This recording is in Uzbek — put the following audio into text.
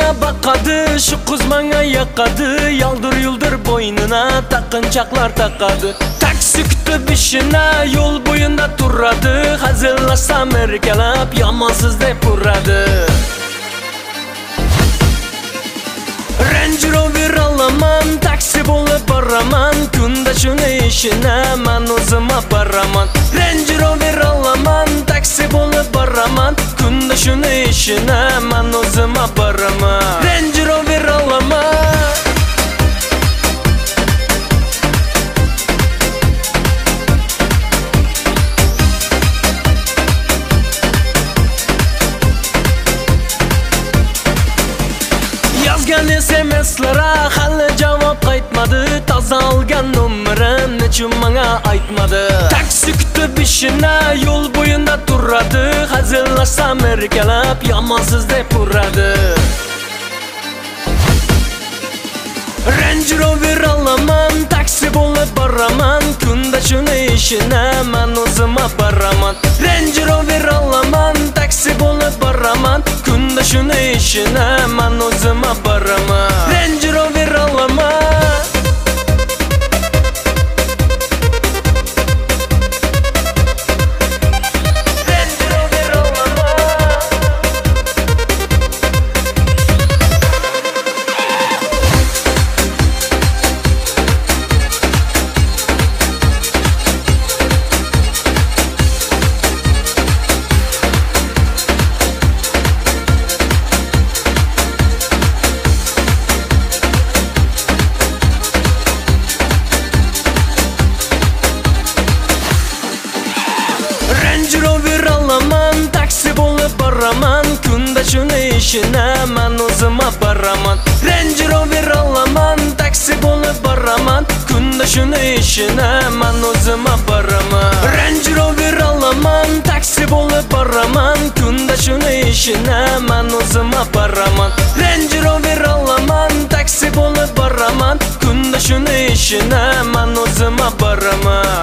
manga baqadi, shu qiz manga yoqadi, yaldır boynuna taqinchoqlar taqadi. Taksi kutib ishini yo'l bo'yinda turadi, hazillasam erkalab yomonsiz deb uradi. Range Rover olaman, taksi bo'lib boraman, kunda shuni ishini men o'zim baraman. Range Rover olaman, taksi bo'lib boraman, kunda shuni ishini men o'zim baraman. Range Rover olaman. Yazgan SMS'lara hali javob qaytmadi, toza olgan nomerim nechun menga aytmadi. Taksi kutib ishini yo'l bo'yinda turadi, hazillasam erkalab yomonsiz deb uradi. Range Rover olaman, taksi bo'lib boraman, kunda shuni ishini men o'zim baraman. Range Rover olaman, taksi bo'lib boraman, kunda shuni ishini men o'zim baraman. Range Rover olaman. Range Rover olaman, taksi bo'lib boraman, kunda shuni ishini men o'zim baraman. Range Rover olaman, taksi bo'lib boraman, kunda shuni ishini men o'zim baraman. Range Rover olaman, taksi bo'lib boraman, kunda shuni ishini men o'zim baraman. Range Rover olaman, taksi bo'lib boraman, kunda shuni ishini men o'zim baraman.